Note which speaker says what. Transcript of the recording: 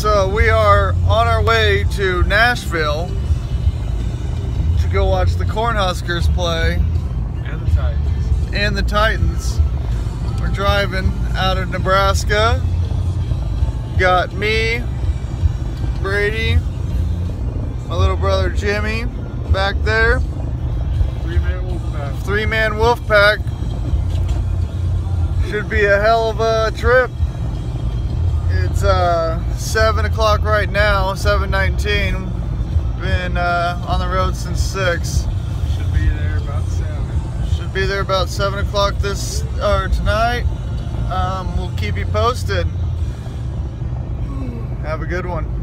Speaker 1: So we are on our way to Nashville to go watch the Cornhuskers play.
Speaker 2: And the Titans.
Speaker 1: And the Titans. We're driving out of Nebraska. Got me, Brady, my little brother Jimmy back there.
Speaker 2: Three-man wolf pack.
Speaker 1: Three-man wolf pack. Should be a hell of a trip. It's 7 o'clock right now, 7:19. Been on the road since 6.
Speaker 2: Should be there about 7.
Speaker 1: Should be there about 7 o'clock tonight. We'll keep you posted. Have a good one.